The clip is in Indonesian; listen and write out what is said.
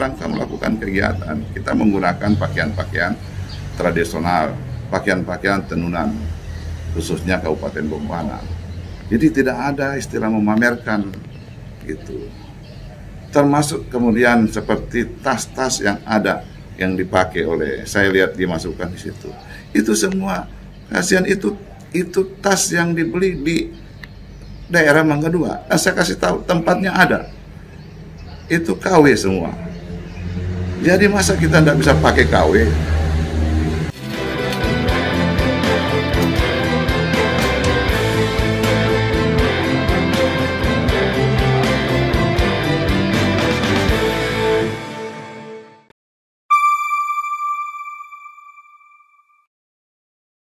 rangka melakukan kegiatan. Kita menggunakan pakaian-pakaian tradisional, pakaian-pakaian tenunan, khususnya Kabupaten Bombana. Jadi tidak ada istilah memamerkan gitu. Termasuk kemudian seperti tas-tas yang ada yang dipakai oleh, saya lihat dimasukkan di situ. Itu semua kasihan, itu tas yang dibeli di daerah Mangga 2. Nah, saya kasih tahu tempatnya ada. Itu KW semua. Jadi masa kita tidak bisa pakai KW?